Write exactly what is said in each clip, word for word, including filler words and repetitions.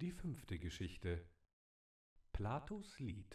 Die fünfte Geschichte. Platos Lied.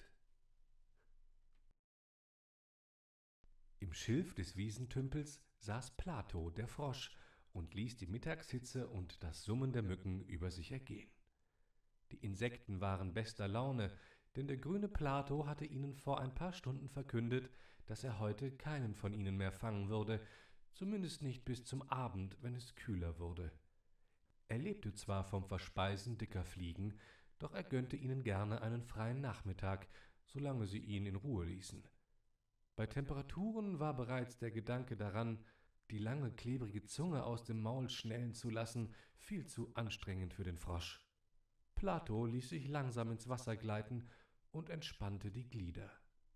Im Schilf des Wiesentümpels saß Plato, der Frosch, und ließ die Mittagshitze und das Summen der Mücken über sich ergehen. Die Insekten waren bester Laune, denn der grüne Plato hatte ihnen vor ein paar Stunden verkündet, dass er heute keinen von ihnen mehr fangen würde, zumindest nicht bis zum Abend, wenn es kühler wurde. Er lebte zwar vom Verspeisen dicker Fliegen, doch er gönnte ihnen gerne einen freien Nachmittag, solange sie ihn in Ruhe ließen. Bei Temperaturen war bereits der Gedanke daran, die lange klebrige Zunge aus dem Maul schnellen zu lassen, viel zu anstrengend für den Frosch. Plato ließ sich langsam ins Wasser gleiten und entspannte die Glieder.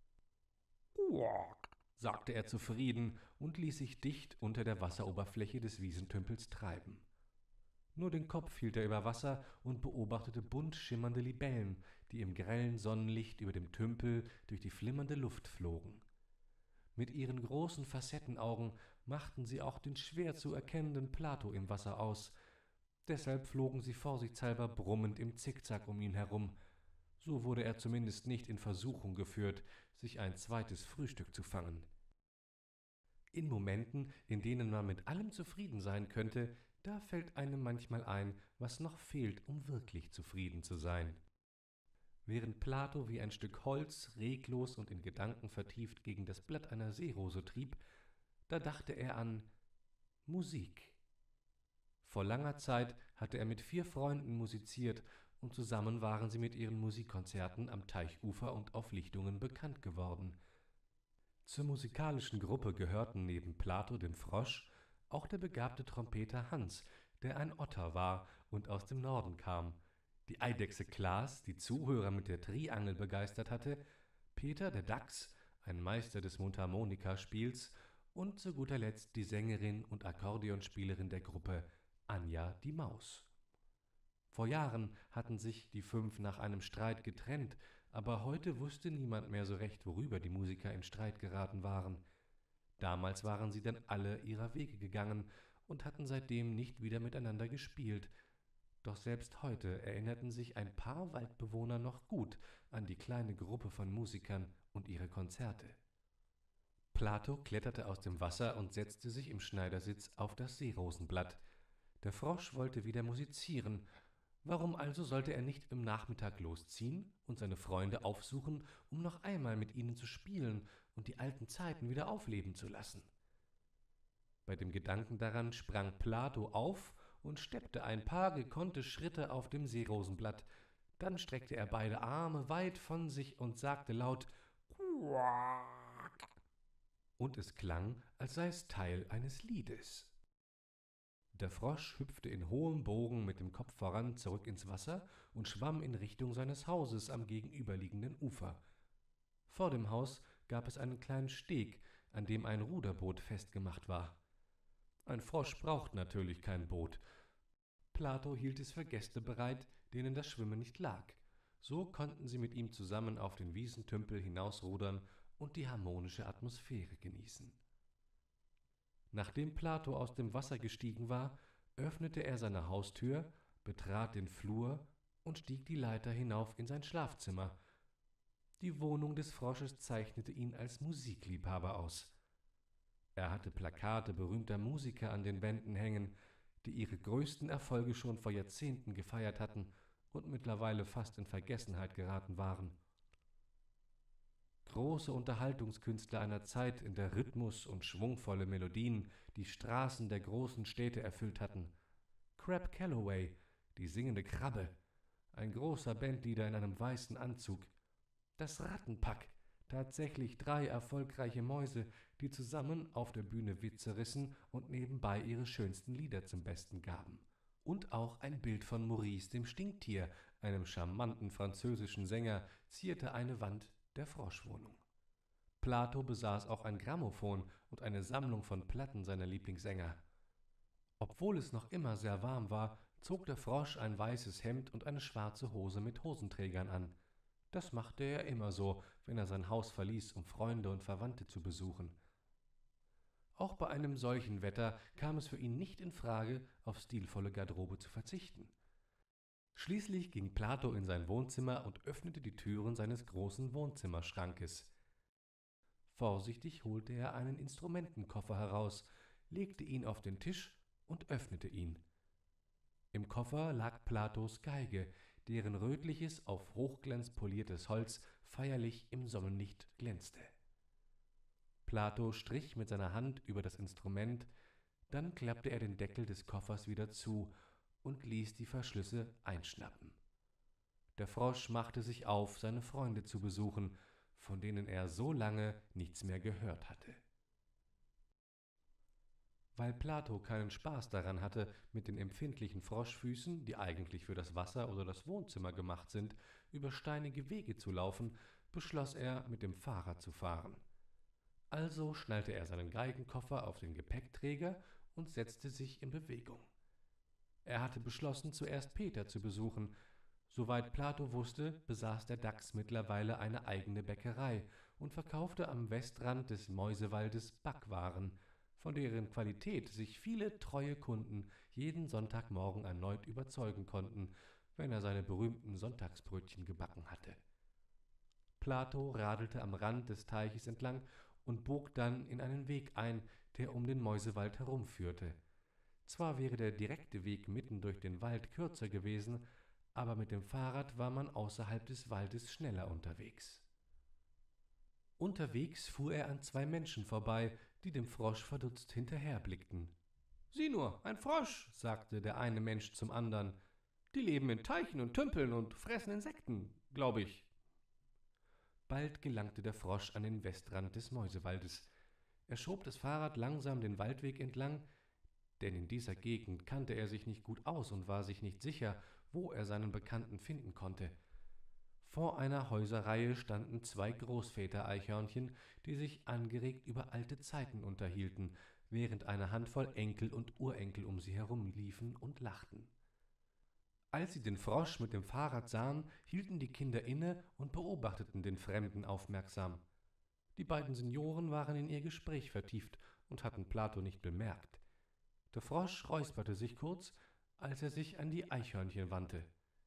»Uak«, sagte er zufrieden und ließ sich dicht unter der Wasseroberfläche des Wiesentümpels treiben. Nur den Kopf hielt er über Wasser und beobachtete bunt schimmernde Libellen, die im grellen Sonnenlicht über dem Tümpel durch die flimmernde Luft flogen. Mit ihren großen Facettenaugen machten sie auch den schwer zu erkennenden Plato im Wasser aus. Deshalb flogen sie vorsichtshalber brummend im Zickzack um ihn herum. So wurde er zumindest nicht in Versuchung geführt, sich ein zweites Frühstück zu fangen. In Momenten, in denen man mit allem zufrieden sein könnte, da fällt einem manchmal ein, was noch fehlt, um wirklich zufrieden zu sein. Während Plato wie ein Stück Holz reglos und in Gedanken vertieft gegen das Blatt einer Seerose trieb, da dachte er an Musik. Vor langer Zeit hatte er mit vier Freunden musiziert, und zusammen waren sie mit ihren Musikkonzerten am Teichufer und auf Lichtungen bekannt geworden. Zur musikalischen Gruppe gehörten neben Plato dem Frosch auch der begabte Trompeter Hans, der ein Otter war und aus dem Norden kam, die Eidechse Klaas, die Zuhörer mit der Triangel begeistert hatte, Peter der Dachs, ein Meister des Mundharmonikaspiels, und zu guter Letzt die Sängerin und Akkordeonspielerin der Gruppe, Anja die Maus. Vor Jahren hatten sich die fünf nach einem Streit getrennt, aber heute wusste niemand mehr so recht, worüber die Musiker in Streit geraten waren. Damals waren sie dann alle ihrer Wege gegangen und hatten seitdem nicht wieder miteinander gespielt. Doch selbst heute erinnerten sich ein paar Waldbewohner noch gut an die kleine Gruppe von Musikern und ihre Konzerte. Plato kletterte aus dem Wasser und setzte sich im Schneidersitz auf das Seerosenblatt. Der Frosch wollte wieder musizieren. Warum also sollte er nicht im Nachmittag losziehen und seine Freunde aufsuchen, um noch einmal mit ihnen zu spielen und die alten Zeiten wieder aufleben zu lassen? Bei dem Gedanken daran sprang Plato auf und steppte ein paar gekonnte Schritte auf dem Seerosenblatt. Dann streckte er beide Arme weit von sich und sagte laut »Quack«, und es klang, als sei es Teil eines Liedes. Der Frosch hüpfte in hohem Bogen mit dem Kopf voran zurück ins Wasser und schwamm in Richtung seines Hauses am gegenüberliegenden Ufer. Vor dem Haus gab es einen kleinen Steg, an dem ein Ruderboot festgemacht war. Ein Frosch braucht natürlich kein Boot. Plato hielt es für Gäste bereit, denen das Schwimmen nicht lag. So konnten sie mit ihm zusammen auf den Wiesentümpel hinausrudern und die harmonische Atmosphäre genießen. Nachdem Plato aus dem Wasser gestiegen war, öffnete er seine Haustür, betrat den Flur und stieg die Leiter hinauf in sein Schlafzimmer. Die Wohnung des Frosches zeichnete ihn als Musikliebhaber aus. Er hatte Plakate berühmter Musiker an den Wänden hängen, die ihre größten Erfolge schon vor Jahrzehnten gefeiert hatten und mittlerweile fast in Vergessenheit geraten waren. Große Unterhaltungskünstler einer Zeit, in der Rhythmus und schwungvolle Melodien die Straßen der großen Städte erfüllt hatten. Crab Calloway, die singende Krabbe, ein großer Bandleader in einem weißen Anzug. Das Rattenpack, tatsächlich drei erfolgreiche Mäuse, die zusammen auf der Bühne Witze rissen und nebenbei ihre schönsten Lieder zum Besten gaben. Und auch ein Bild von Maurice dem Stinktier, einem charmanten französischen Sänger, zierte eine Wand der Froschwohnung. Plato besaß auch ein Grammophon und eine Sammlung von Platten seiner Lieblingssänger. Obwohl es noch immer sehr warm war, zog der Frosch ein weißes Hemd und eine schwarze Hose mit Hosenträgern an. Das machte er immer so, wenn er sein Haus verließ, um Freunde und Verwandte zu besuchen. Auch bei einem solchen Wetter kam es für ihn nicht in Frage, auf stilvolle Garderobe zu verzichten. Schließlich ging Plato in sein Wohnzimmer und öffnete die Türen seines großen Wohnzimmerschrankes. Vorsichtig holte er einen Instrumentenkoffer heraus, legte ihn auf den Tisch und öffnete ihn. Im Koffer lag Platos Geige, deren rötliches, auf Hochglanz poliertes Holz feierlich im Sonnenlicht glänzte. Plato strich mit seiner Hand über das Instrument, dann klappte er den Deckel des Koffers wieder zu und ließ die Verschlüsse einschnappen. Der Frosch machte sich auf, seine Freunde zu besuchen, von denen er so lange nichts mehr gehört hatte. Weil Plato keinen Spaß daran hatte, mit den empfindlichen Froschfüßen, die eigentlich für das Wasser oder das Wohnzimmer gemacht sind, über steinige Wege zu laufen, beschloss er, mit dem Fahrrad zu fahren. Also schnallte er seinen Geigenkoffer auf den Gepäckträger und setzte sich in Bewegung. Er hatte beschlossen, zuerst Peter zu besuchen. Soweit Plato wusste, besaß der Dachs mittlerweile eine eigene Bäckerei und verkaufte am Westrand des Mäusewaldes Backwaren, von deren Qualität sich viele treue Kunden jeden Sonntagmorgen erneut überzeugen konnten, wenn er seine berühmten Sonntagsbrötchen gebacken hatte. Plato radelte am Rand des Teiches entlang und bog dann in einen Weg ein, der um den Mäusewald herumführte. Zwar wäre der direkte Weg mitten durch den Wald kürzer gewesen, aber mit dem Fahrrad war man außerhalb des Waldes schneller unterwegs. Unterwegs fuhr er an zwei Menschen vorbei, die dem Frosch verdutzt hinterherblickten. »Sieh nur, ein Frosch«, sagte der eine Mensch zum anderen. »Die leben in Teichen und Tümpeln und fressen Insekten, glaube ich.« Bald gelangte der Frosch an den Westrand des Mäusewaldes. Er schob das Fahrrad langsam den Waldweg entlang, denn in dieser Gegend kannte er sich nicht gut aus und war sich nicht sicher, wo er seinen Bekannten finden konnte. Vor einer Häuserreihe standen zwei Großväter-Eichhörnchen, die sich angeregt über alte Zeiten unterhielten, während eine Handvoll Enkel und Urenkel um sie herumliefen und lachten. Als sie den Frosch mit dem Fahrrad sahen, hielten die Kinder inne und beobachteten den Fremden aufmerksam. Die beiden Senioren waren in ihr Gespräch vertieft und hatten Plato nicht bemerkt. Der Frosch räusperte sich kurz, als er sich an die Eichhörnchen wandte.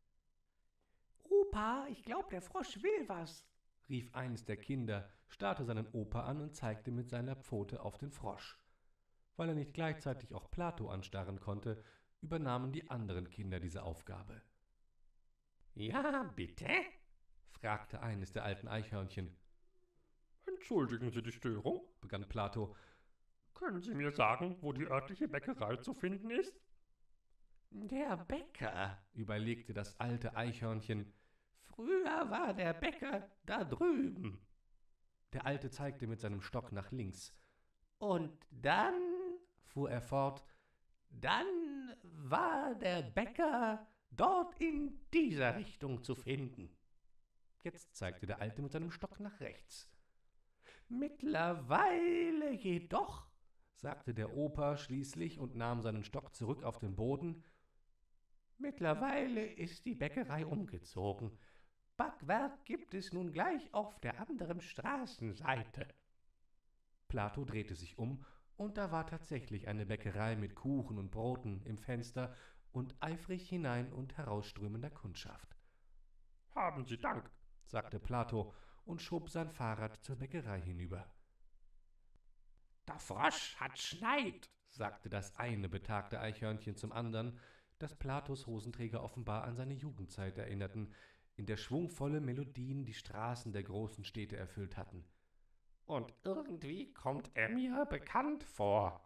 »Opa, ich glaub, der Frosch will was«, rief eines der Kinder, starrte seinen Opa an und zeigte mit seiner Pfote auf den Frosch. Weil er nicht gleichzeitig auch Plato anstarren konnte, übernahmen die anderen Kinder diese Aufgabe. »Ja, bitte?« fragte eines der alten Eichhörnchen. »Entschuldigen Sie die Störung«, begann Plato. »Können Sie mir sagen, wo die örtliche Bäckerei zu finden ist?« »Der Bäcker«, überlegte das alte Eichhörnchen. »Früher war der Bäcker da drüben.« Der Alte zeigte mit seinem Stock nach links. »Und dann«, fuhr er fort, »dann war der Bäcker dort in dieser Richtung zu finden.« Jetzt zeigte der Alte mit seinem Stock nach rechts. »Mittlerweile jedoch«, sagte der Opa schließlich und nahm seinen Stock zurück auf den Boden, »mittlerweile ist die Bäckerei umgezogen. Backwerk gibt es nun gleich auf der anderen Straßenseite.« Plato drehte sich um, und da war tatsächlich eine Bäckerei mit Kuchen und Broten im Fenster und eifrig hinein und herausströmender Kundschaft. »Haben Sie Dank«, sagte Plato und schob sein Fahrrad zur Bäckerei hinüber. »Der Frosch hat Schneid«, sagte das eine betagte Eichhörnchen zum anderen, dass Platos Hosenträger offenbar an seine Jugendzeit erinnerten, in der schwungvolle Melodien die Straßen der großen Städte erfüllt hatten. »Und irgendwie kommt er mir bekannt vor.«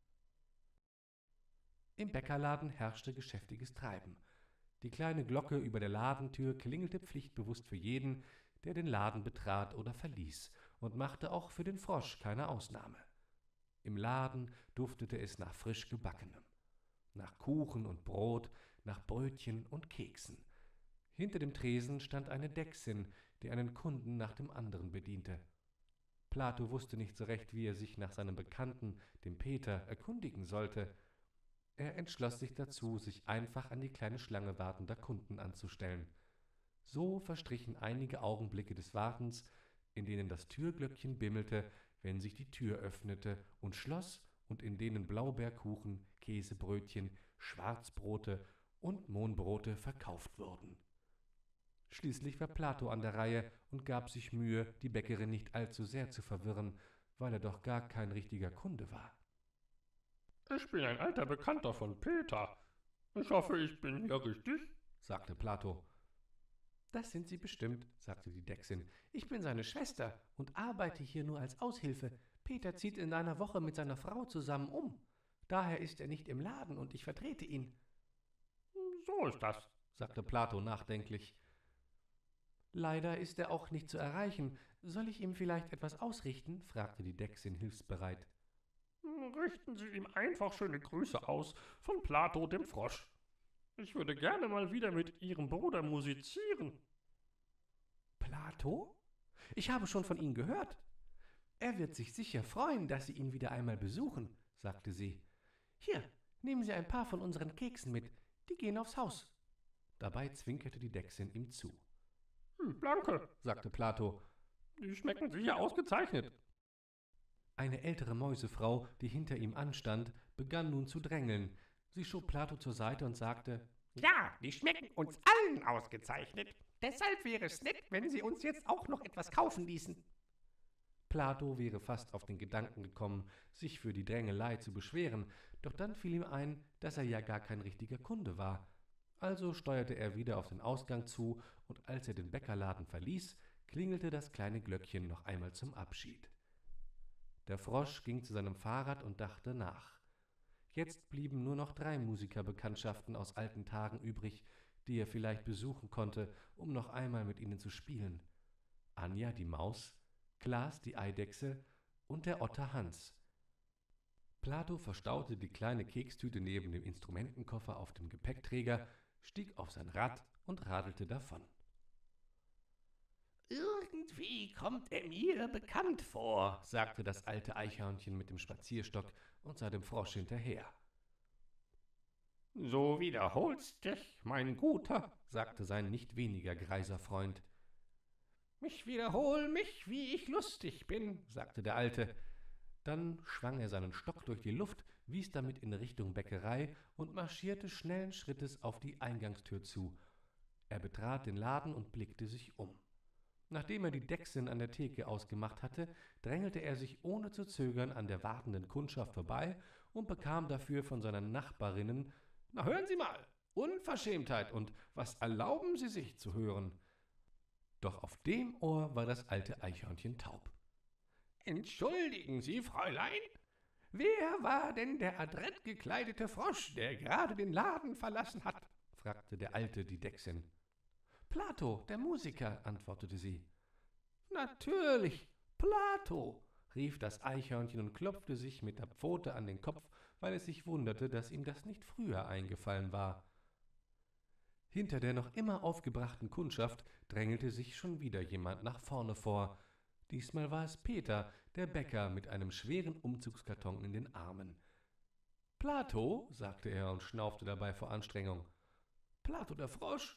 Im Bäckerladen herrschte geschäftiges Treiben. Die kleine Glocke über der Ladentür klingelte pflichtbewusst für jeden, der den Laden betrat oder verließ, und machte auch für den Frosch keine Ausnahme. Im Laden duftete es nach frisch Gebackenem, nach Kuchen und Brot, nach Brötchen und Keksen. Hinter dem Tresen stand eine Dechsin, die einen Kunden nach dem anderen bediente. Plato wusste nicht so recht, wie er sich nach seinem Bekannten, dem Peter, erkundigen sollte. Er entschloss sich dazu, sich einfach an die kleine Schlange wartender Kunden anzustellen. So verstrichen einige Augenblicke des Wartens, in denen das Türglöckchen bimmelte, wenn sich die Tür öffnete und schloss, und in denen Blaubeerkuchen, Käsebrötchen, Schwarzbrote und Mohnbrote verkauft wurden. Schließlich war Plato an der Reihe und gab sich Mühe, die Bäckerin nicht allzu sehr zu verwirren, weil er doch gar kein richtiger Kunde war. Ich bin ein alter Bekannter von Peter. Ich hoffe, ich bin hier richtig, sagte Plato. Das sind Sie bestimmt, sagte die Dechsin. Ich bin seine Schwester und arbeite hier nur als Aushilfe. Peter zieht in einer Woche mit seiner Frau zusammen um. Daher ist er nicht im Laden und ich vertrete ihn. So ist das, sagte Plato nachdenklich. Leider ist er auch nicht zu erreichen. Soll ich ihm vielleicht etwas ausrichten? fragte die Dechsin hilfsbereit. Richten Sie ihm einfach schöne Grüße aus von Plato dem Frosch. Ich würde gerne mal wieder mit Ihrem Bruder musizieren. Plato? Ich habe schon von ihm gehört. Er wird sich sicher freuen, dass Sie ihn wieder einmal besuchen, sagte sie. Hier, nehmen Sie ein paar von unseren Keksen mit. Die gehen aufs Haus. Dabei zwinkerte die Dechsin ihm zu. Hm, danke, sagte Plato. Die schmecken sicher ausgezeichnet. Eine ältere Mäusefrau, die hinter ihm anstand, begann nun zu drängeln. Sie schob Plato zur Seite und sagte: Ja, die schmecken uns allen ausgezeichnet. Deshalb wäre es nett, wenn Sie uns jetzt auch noch etwas kaufen ließen. Plato wäre fast auf den Gedanken gekommen, sich für die Drängelei zu beschweren, doch dann fiel ihm ein, dass er ja gar kein richtiger Kunde war. Also steuerte er wieder auf den Ausgang zu, und als er den Bäckerladen verließ, klingelte das kleine Glöckchen noch einmal zum Abschied. Der Frosch ging zu seinem Fahrrad und dachte nach. Jetzt blieben nur noch drei Musikerbekanntschaften aus alten Tagen übrig, die er vielleicht besuchen konnte, um noch einmal mit ihnen zu spielen. Anja die Maus, Klaas die Eidechse und der Otter Hans. Plato verstaute die kleine Kekstüte neben dem Instrumentenkoffer auf dem Gepäckträger, stieg auf sein Rad und radelte davon. Irgendwie kommt er mir bekannt vor, sagte das alte Eichhörnchen mit dem Spazierstock und sah dem Frosch hinterher. So wiederholst dich, mein Guter, sagte sein nicht weniger greiser Freund. Ich wiederhol mich, wie ich lustig bin, sagte der Alte. Dann schwang er seinen Stock durch die Luft, wies damit in Richtung Bäckerei und marschierte schnellen Schrittes auf die Eingangstür zu. Er betrat den Laden und blickte sich um. Nachdem er die Dechsin an der Theke ausgemacht hatte, drängelte er sich ohne zu zögern an der wartenden Kundschaft vorbei und bekam dafür von seinen Nachbarinnen: »Na, hören Sie mal, Unverschämtheit und was erlauben Sie sich zu hören?« Doch auf dem Ohr war das alte Eichhörnchen taub. »Entschuldigen Sie, Fräulein, wer war denn der adrett gekleidete Frosch, der gerade den Laden verlassen hat?« fragte der Alte die Dechsin. »Plato, der Musiker«, antwortete sie. »Natürlich, Plato«, rief das Eichhörnchen und klopfte sich mit der Pfote an den Kopf, weil es sich wunderte, dass ihm das nicht früher eingefallen war. Hinter der noch immer aufgebrachten Kundschaft drängelte sich schon wieder jemand nach vorne vor. Diesmal war es Peter, der Bäcker, mit einem schweren Umzugskarton in den Armen. »Plato«, sagte er und schnaufte dabei vor Anstrengung. »Plato der Frosch?«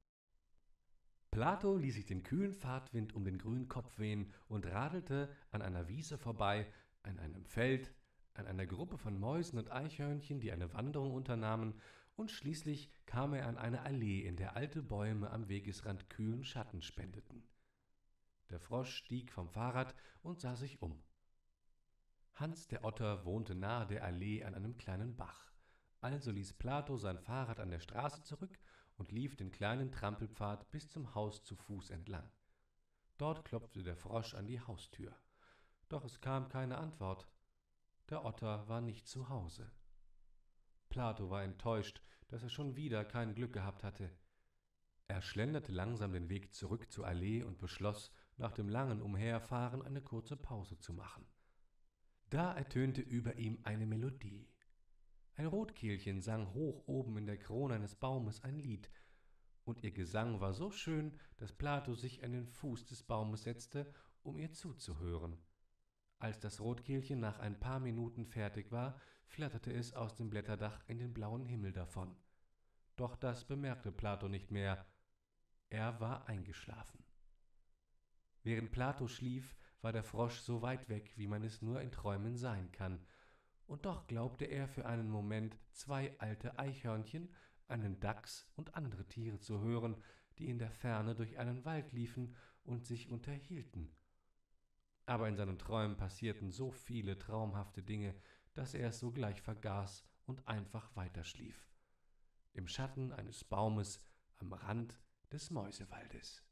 Plato ließ sich den kühlen Fahrtwind um den grünen Kopf wehen und radelte an einer Wiese vorbei, an einem Feld, an einer Gruppe von Mäusen und Eichhörnchen, die eine Wanderung unternahmen, und schließlich kam er an eine Allee, in der alte Bäume am Wegesrand kühlen Schatten spendeten. Der Frosch stieg vom Fahrrad und sah sich um. Hans der Otter wohnte nahe der Allee an einem kleinen Bach. Also ließ Plato sein Fahrrad an der Straße zurück und lief den kleinen Trampelpfad bis zum Haus zu Fuß entlang. Dort klopfte der Frosch an die Haustür. Doch es kam keine Antwort. Der Otter war nicht zu Hause. Plato war enttäuscht, dass er schon wieder kein Glück gehabt hatte. Er schlenderte langsam den Weg zurück zur Allee und beschloss, nach dem langen Umherfahren eine kurze Pause zu machen. Da ertönte über ihm eine Melodie. Ein Rotkehlchen sang hoch oben in der Krone eines Baumes ein Lied, und ihr Gesang war so schön, dass Plato sich an den Fuß des Baumes setzte, um ihr zuzuhören. Als das Rotkehlchen nach ein paar Minuten fertig war, flatterte es aus dem Blätterdach in den blauen Himmel davon. Doch das bemerkte Plato nicht mehr. Er war eingeschlafen. Während Plato schlief, war der Frosch so weit weg, wie man es nur in Träumen sein kann, und doch glaubte er für einen Moment, zwei alte Eichhörnchen, einen Dachs und andere Tiere zu hören, die in der Ferne durch einen Wald liefen und sich unterhielten. Aber in seinen Träumen passierten so viele traumhafte Dinge, dass er es sogleich vergaß und einfach weiterschlief. Im Schatten eines Baumes am Rand des Mäusewaldes.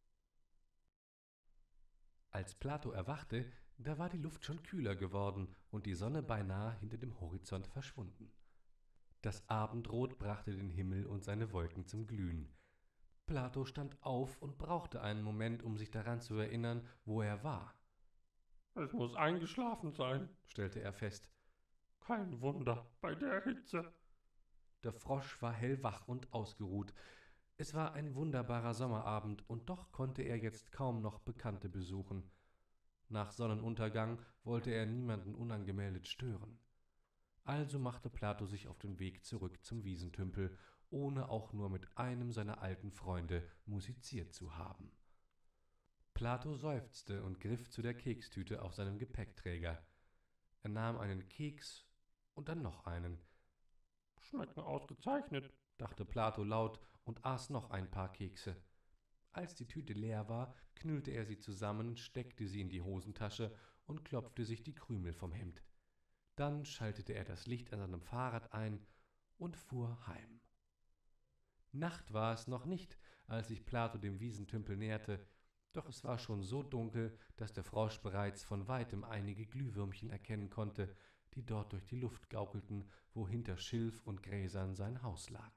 Als Plato erwachte, da war die Luft schon kühler geworden und die Sonne beinahe hinter dem Horizont verschwunden. Das Abendrot brachte den Himmel und seine Wolken zum Glühen. Plato stand auf und brauchte einen Moment, um sich daran zu erinnern, wo er war. Es muss eingeschlafen sein, stellte er fest. Kein Wunder bei der Hitze. Der Frosch war hellwach und ausgeruht. Es war ein wunderbarer Sommerabend, und doch konnte er jetzt kaum noch Bekannte besuchen. Nach Sonnenuntergang wollte er niemanden unangemeldet stören. Also machte Plato sich auf den Weg zurück zum Wiesentümpel, ohne auch nur mit einem seiner alten Freunde musiziert zu haben. Plato seufzte und griff zu der Kekstüte auf seinem Gepäckträger. Er nahm einen Keks und dann noch einen. »Schmecken ausgezeichnet«, dachte Plato laut und aß noch ein paar Kekse. Als die Tüte leer war, knüllte er sie zusammen, steckte sie in die Hosentasche und klopfte sich die Krümel vom Hemd. Dann schaltete er das Licht an seinem Fahrrad ein und fuhr heim. Nacht war es noch nicht, als sich Plato dem Wiesentümpel näherte, doch es war schon so dunkel, dass der Frosch bereits von weitem einige Glühwürmchen erkennen konnte, die dort durch die Luft gaukelten, wo hinter Schilf und Gräsern sein Haus lag.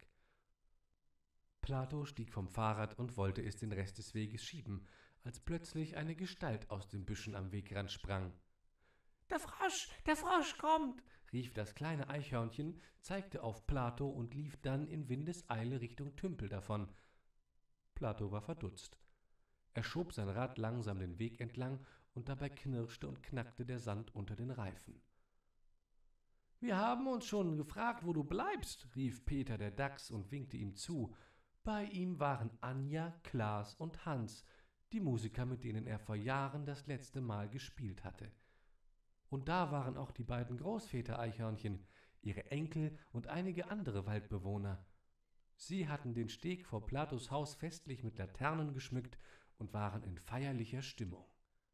Plato stieg vom Fahrrad und wollte es den Rest des Weges schieben, als plötzlich eine Gestalt aus den Büschen am Wegrand sprang. »Der Frosch, der Frosch kommt«, rief das kleine Eichhörnchen, zeigte auf Plato und lief dann in Windeseile Richtung Tümpel davon. Plato war verdutzt. Er schob sein Rad langsam den Weg entlang, und dabei knirschte und knackte der Sand unter den Reifen. »Wir haben uns schon gefragt, wo du bleibst«, rief Peter der Dachs und winkte ihm zu. Bei ihm waren Anja, Klaas und Hans, die Musiker, mit denen er vor Jahren das letzte Mal gespielt hatte. Und da waren auch die beiden Großväter-Eichhörnchen, ihre Enkel und einige andere Waldbewohner. Sie hatten den Steg vor Platos Haus festlich mit Laternen geschmückt und waren in feierlicher Stimmung.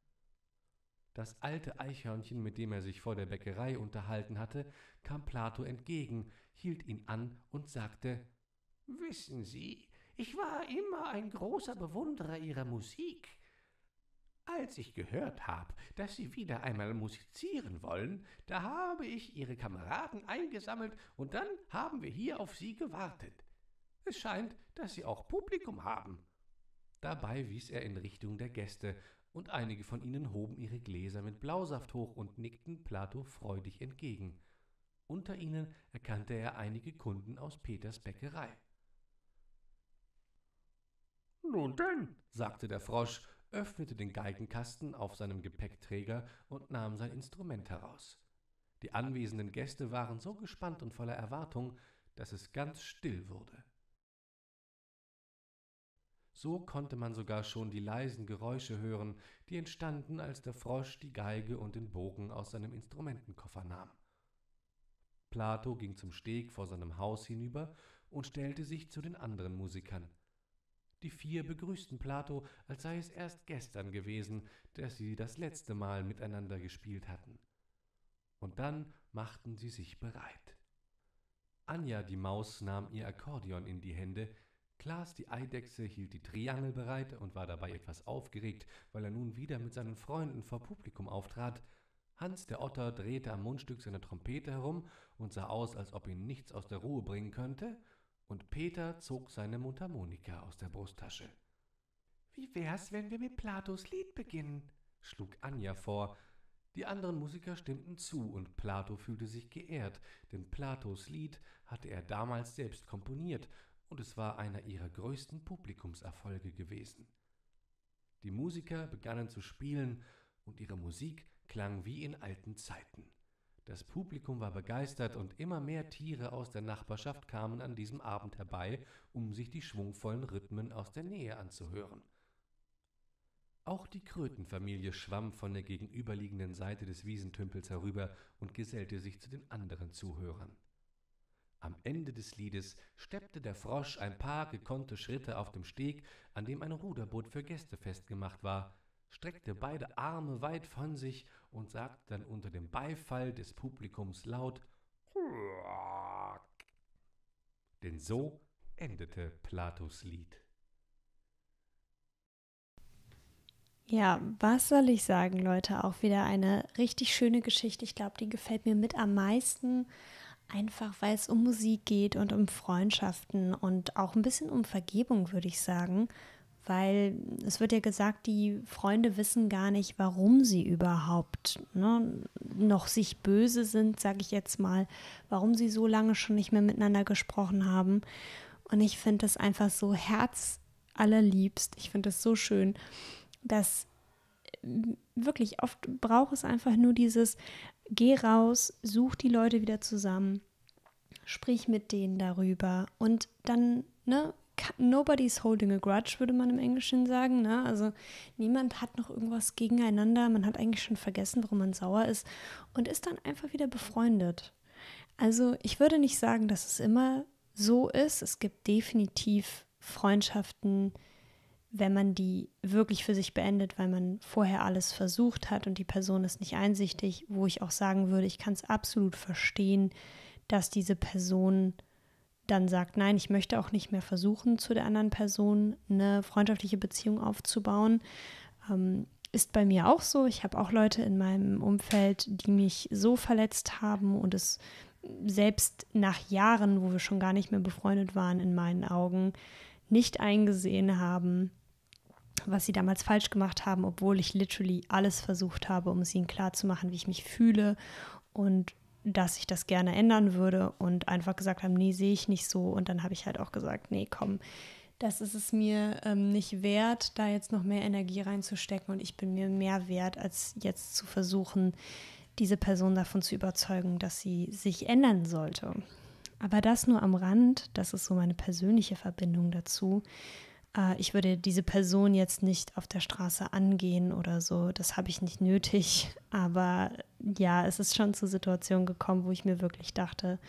Das alte Eichhörnchen, mit dem er sich vor der Bäckerei unterhalten hatte, kam Plato entgegen, hielt ihn an und sagte: »Wissen Sie, ich war immer ein großer Bewunderer Ihrer Musik. Als ich gehört habe, dass Sie wieder einmal musizieren wollen, da habe ich Ihre Kameraden eingesammelt und dann haben wir hier auf Sie gewartet. Es scheint, dass Sie auch Publikum haben.« Dabei wies er in Richtung der Gäste, und einige von ihnen hoben ihre Gläser mit Blausaft hoch und nickten Plato freudig entgegen. Unter ihnen erkannte er einige Kunden aus Peters Bäckerei. »Nun denn«, sagte der Frosch, öffnete den Geigenkasten auf seinem Gepäckträger und nahm sein Instrument heraus. Die anwesenden Gäste waren so gespannt und voller Erwartung, dass es ganz still wurde. So konnte man sogar schon die leisen Geräusche hören, die entstanden, als der Frosch die Geige und den Bogen aus seinem Instrumentenkoffer nahm. Plato ging zum Steg vor seinem Haus hinüber und stellte sich zu den anderen Musikern. Die vier begrüßten Plato, als sei es erst gestern gewesen, dass sie das letzte Mal miteinander gespielt hatten. Und dann machten sie sich bereit. Anja, die Maus, nahm ihr Akkordeon in die Hände, Klaas, die Eidechse, hielt die Triangel bereit und war dabei etwas aufgeregt, weil er nun wieder mit seinen Freunden vor Publikum auftrat. Hans, der Otter, drehte am Mundstück seiner Trompete herum und sah aus, als ob ihn nichts aus der Ruhe bringen könnte, und Peter zog seine Mundharmonika aus der Brusttasche. »Wie wär's, wenn wir mit Platos Lied beginnen?«, schlug Anja vor. Die anderen Musiker stimmten zu, und Plato fühlte sich geehrt, denn Platos Lied hatte er damals selbst komponiert, und es war einer ihrer größten Publikumserfolge gewesen. Die Musiker begannen zu spielen, und ihre Musik klang wie in alten Zeiten. Das Publikum war begeistert, und immer mehr Tiere aus der Nachbarschaft kamen an diesem Abend herbei, um sich die schwungvollen Rhythmen aus der Nähe anzuhören. Auch die Krötenfamilie schwamm von der gegenüberliegenden Seite des Wiesentümpels herüber und gesellte sich zu den anderen Zuhörern. Am Ende des Liedes steppte der Frosch ein paar gekonnte Schritte auf dem Steg, an dem ein Ruderboot für Gäste festgemacht war, streckte beide Arme weit von sich und sagte dann unter dem Beifall des Publikums laut »Quack«. Denn so endete Platos Lied. Ja, was soll ich sagen, Leute? Auch wieder eine richtig schöne Geschichte. Ich glaube, die gefällt mir mit am meisten, einfach weil es um Musik geht und um Freundschaften und auch ein bisschen um Vergebung, würde ich sagen. Weil es wird ja gesagt, die Freunde wissen gar nicht, warum sie überhaupt ne, noch sich böse sind, sage ich jetzt mal, warum sie so lange schon nicht mehr miteinander gesprochen haben. Und ich finde das einfach so herzallerliebst. Ich finde das so schön, dass wirklich oft braucht es einfach nur dieses, geh raus, such die Leute wieder zusammen, sprich mit denen darüber und dann, ne, nobody's holding a grudge, würde man im Englischen sagen, ne? Also niemand hat noch irgendwas gegeneinander, man hat eigentlich schon vergessen, warum man sauer ist und ist dann einfach wieder befreundet. Also ich würde nicht sagen, dass es immer so ist. Es gibt definitiv Freundschaften, wenn man die wirklich für sich beendet, weil man vorher alles versucht hat und die Person ist nicht einsichtig, wo ich auch sagen würde, ich kann es absolut verstehen, dass diese Person dann sagt, nein, ich möchte auch nicht mehr versuchen, zu der anderen Person eine freundschaftliche Beziehung aufzubauen. Ähm, ist bei mir auch so. Ich habe auch Leute in meinem Umfeld, die mich so verletzt haben und es selbst nach Jahren, wo wir schon gar nicht mehr befreundet waren, in meinen Augen nicht eingesehen haben, was sie damals falsch gemacht haben, obwohl ich literally alles versucht habe, um es ihnen klarzumachen, wie ich mich fühle und dass ich das gerne ändern würde und einfach gesagt haben, nee, sehe ich nicht so. Und dann habe ich halt auch gesagt, nee, komm, das ist es mir ähm, nicht wert, da jetzt noch mehr Energie reinzustecken und ich bin mir mehr wert, als jetzt zu versuchen, diese Person davon zu überzeugen, dass sie sich ändern sollte. Aber das nur am Rand, das ist so meine persönliche Verbindung dazu. Äh, ich würde diese Person jetzt nicht auf der Straße angehen oder so, das habe ich nicht nötig. Aber ja, es ist schon zur Situation gekommen, wo ich mir wirklich dachte,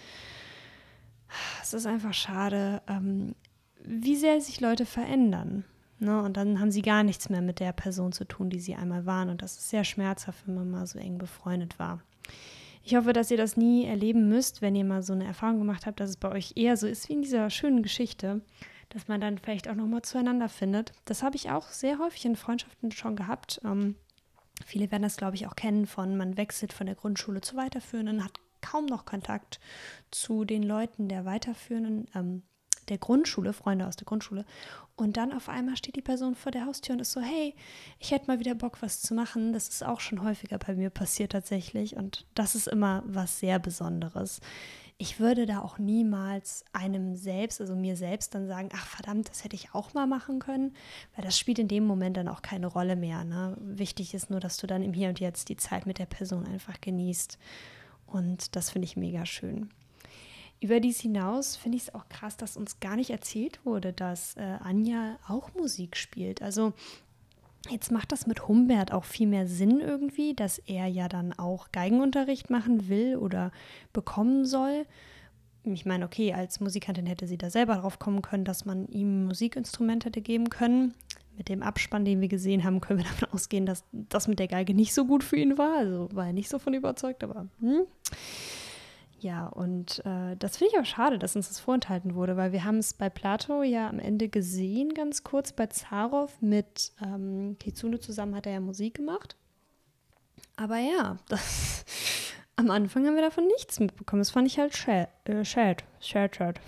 es ist einfach schade, ähm, wie sehr sich Leute verändern. Ne? Und dann haben sie gar nichts mehr mit der Person zu tun, die sie einmal waren. Und das ist sehr schmerzhaft, wenn man mal so eng befreundet war. Ich hoffe, dass ihr das nie erleben müsst, wenn ihr mal so eine Erfahrung gemacht habt, dass es bei euch eher so ist wie in dieser schönen Geschichte, dass man dann vielleicht auch nochmal zueinander findet. Das habe ich auch sehr häufig in Freundschaften schon gehabt. Ähm, viele werden das, glaube ich, auch kennen von, man wechselt von der Grundschule zur weiterführenden, hat kaum noch Kontakt zu den Leuten der weiterführenden, ähm, der Grundschule, Freunde aus der Grundschule. Und dann auf einmal steht die Person vor der Haustür und ist so, hey, ich hätte mal wieder Bock, was zu machen. Das ist auch schon häufiger bei mir passiert tatsächlich. Und das ist immer was sehr Besonderes. Ich würde da auch niemals einem selbst, also mir selbst dann sagen, ach verdammt, das hätte ich auch mal machen können, weil das spielt in dem Moment dann auch keine Rolle mehr. Ne? Wichtig ist nur, dass du dann im Hier und Jetzt die Zeit mit der Person einfach genießt. Und das finde ich mega schön. Über dies hinaus finde ich es auch krass, dass uns gar nicht erzählt wurde, dass äh, Anja auch Musik spielt. Also jetzt macht das mit Humbert auch viel mehr Sinn irgendwie, dass er ja dann auch Geigenunterricht machen will oder bekommen soll. Ich meine, okay, als Musikantin hätte sie da selber drauf kommen können, dass man ihm Musikinstrumente hätte geben können. Mit dem Abspann, den wir gesehen haben, können wir davon ausgehen, dass das mit der Geige nicht so gut für ihn war. Also war er nicht so von überzeugt, aber hm. Ja, und äh, das finde ich auch schade, dass uns das vorenthalten wurde, weil wir haben es bei Plato ja am Ende gesehen, ganz kurz bei Zarow mit ähm, Kitsune zusammen hat er ja Musik gemacht. Aber ja, das, am Anfang haben wir davon nichts mitbekommen. Das fand ich halt schad, äh, schad, schad, schad.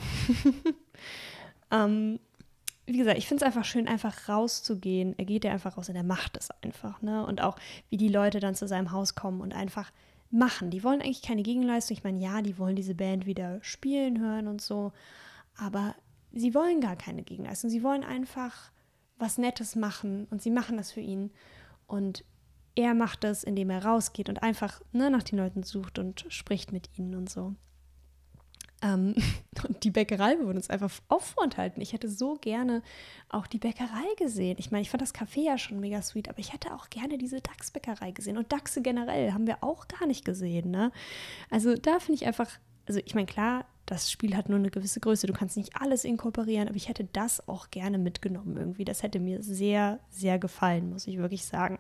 ähm, wie gesagt, ich finde es einfach schön, einfach rauszugehen. Er geht ja einfach raus und er macht es einfach, ne? Und auch, wie die Leute dann zu seinem Haus kommen und einfach machen. Die wollen eigentlich keine Gegenleistung. Ich meine, ja, die wollen diese Band wieder spielen hören und so, aber sie wollen gar keine Gegenleistung. Sie wollen einfach was Nettes machen und sie machen das für ihn. Und er macht das, indem er rausgeht und einfach ne, nach den Leuten sucht und spricht mit ihnen und so. Ähm, und die Bäckerei wurde uns einfach auch vorenthalten. Ich hätte so gerne auch die Bäckerei gesehen. Ich meine, ich fand das Café ja schon mega sweet, aber ich hätte auch gerne diese Dachsbäckerei gesehen. Und Dachse generell haben wir auch gar nicht gesehen, ne? Also da finde ich einfach, also ich meine, klar, das Spiel hat nur eine gewisse Größe, du kannst nicht alles inkorporieren, aber ich hätte das auch gerne mitgenommen irgendwie. Das hätte mir sehr, sehr gefallen, muss ich wirklich sagen.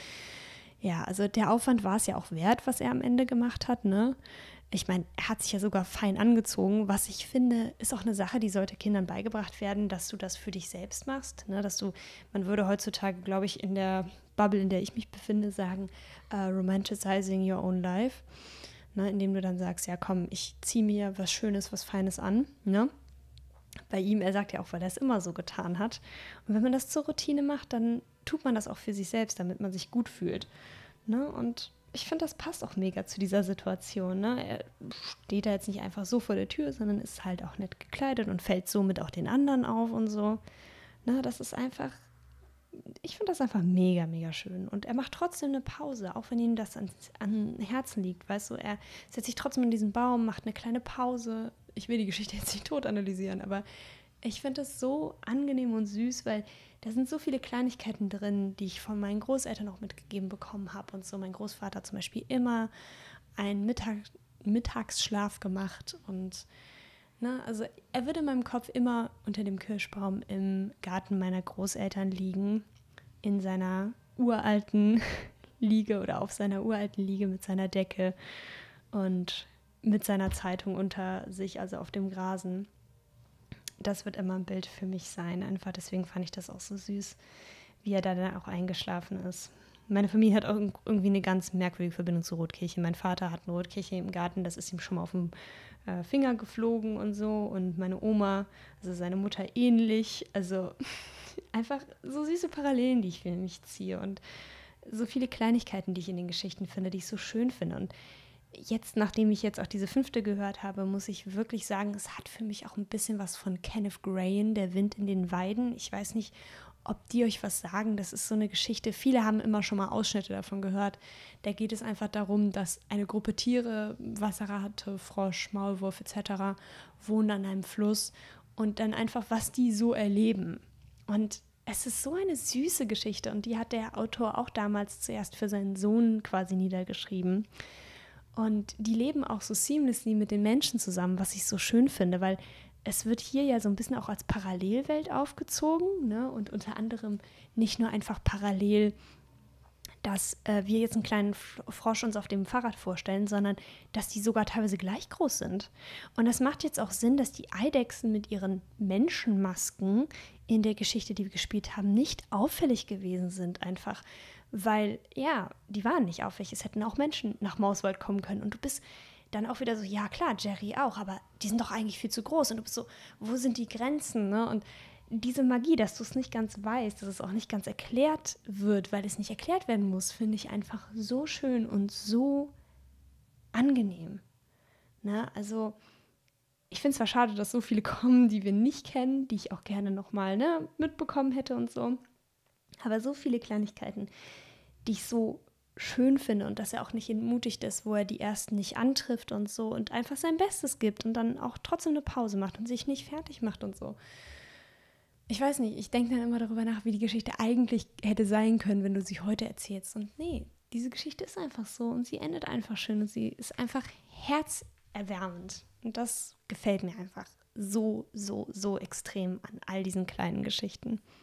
Ja, also der Aufwand war es ja auch wert, was er am Ende gemacht hat, ne? Ich meine, er hat sich ja sogar fein angezogen. Was ich finde, ist auch eine Sache, die sollte Kindern beigebracht werden, dass du das für dich selbst machst. Ne? Dass du, man würde heutzutage, glaube ich, in der Bubble, in der ich mich befinde, sagen, uh, romanticizing your own life. Ne? Indem du dann sagst, ja komm, ich ziehe mir was Schönes, was Feines an. Ne? Bei ihm, er sagt ja auch, weil er es immer so getan hat. Und wenn man das zur Routine macht, dann tut man das auch für sich selbst, damit man sich gut fühlt. Ne? Und ich finde, das passt auch mega zu dieser Situation. Ne? Er steht da jetzt nicht einfach so vor der Tür, sondern ist halt auch nett gekleidet und fällt somit auch den anderen auf und so. Ne? Das ist einfach, ich finde das einfach mega, mega schön. Und er macht trotzdem eine Pause, auch wenn ihm das an, an Herzen liegt. Weißt du, er setzt sich trotzdem an diesen Baum, macht eine kleine Pause. Ich will die Geschichte jetzt nicht tot analysieren, aber ich finde das so angenehm und süß, weil da sind so viele Kleinigkeiten drin, die ich von meinen Großeltern auch mitgegeben bekommen habe. Und so mein Großvater hat zum Beispiel immer einen Mittag, Mittagsschlaf gemacht. Und ne, also er würde in meinem Kopf immer unter dem Kirschbaum im Garten meiner Großeltern liegen, in seiner uralten Liege oder auf seiner uralten Liege mit seiner Decke und mit seiner Zeitung unter sich, also auf dem Grasen. Das wird immer ein Bild für mich sein. Einfach deswegen fand ich das auch so süß, wie er da dann auch eingeschlafen ist. Meine Familie hat auch irgendwie eine ganz merkwürdige Verbindung zu Rotkirche. Mein Vater hat eine Rotkirche im Garten, das ist ihm schon mal auf den äh, Finger geflogen und so. Und meine Oma, also seine Mutter ähnlich. Also einfach so süße Parallelen, die ich für mich ziehe. Und so viele Kleinigkeiten, die ich in den Geschichten finde, die ich so schön finde. Und jetzt, nachdem ich jetzt auch diese fünfte gehört habe, muss ich wirklich sagen, es hat für mich auch ein bisschen was von Kenneth Grahame, Der Wind in den Weiden. Ich weiß nicht, ob die euch was sagen. Das ist so eine Geschichte. Viele haben immer schon mal Ausschnitte davon gehört. Da geht es einfach darum, dass eine Gruppe Tiere, Wasserratte, Frosch, Maulwurf et cetera, wohnen an einem Fluss und dann einfach, was die so erleben. Und es ist so eine süße Geschichte und die hat der Autor auch damals zuerst für seinen Sohn quasi niedergeschrieben. Und die leben auch so seamlessly mit den Menschen zusammen, was ich so schön finde, weil es wird hier ja so ein bisschen auch als Parallelwelt aufgezogen, ne? Und unter anderem nicht nur einfach parallel, dass äh, wir jetzt einen kleinen Frosch uns auf dem Fahrrad vorstellen, sondern dass die sogar teilweise gleich groß sind. Und das macht jetzt auch Sinn, dass die Eidechsen mit ihren Menschenmasken in der Geschichte, die wir gespielt haben, nicht auffällig gewesen sind einfach. Weil, ja, die waren nicht auffällig. Es hätten auch Menschen nach Mauswald kommen können. Und du bist dann auch wieder so, ja klar, Jerry auch, aber die sind doch eigentlich viel zu groß. Und du bist so, wo sind die Grenzen? Ne? Und diese Magie, dass du es nicht ganz weißt, dass es auch nicht ganz erklärt wird, weil es nicht erklärt werden muss, finde ich einfach so schön und so angenehm. Ne? Also, ich finde es zwar schade, dass so viele kommen, die wir nicht kennen, die ich auch gerne nochmal ne, mitbekommen hätte und so. Aber so viele Kleinigkeiten, die ich so schön finde und dass er auch nicht entmutigt ist, wo er die Ersten nicht antrifft und so und einfach sein Bestes gibt und dann auch trotzdem eine Pause macht und sich nicht fertig macht und so. Ich weiß nicht, ich denke dann immer darüber nach, wie die Geschichte eigentlich hätte sein können, wenn du sie heute erzählst. Und nee, diese Geschichte ist einfach so und sie endet einfach schön und sie ist einfach herzerwärmend. Und das gefällt mir einfach so, so, so extrem an all diesen kleinen Geschichten.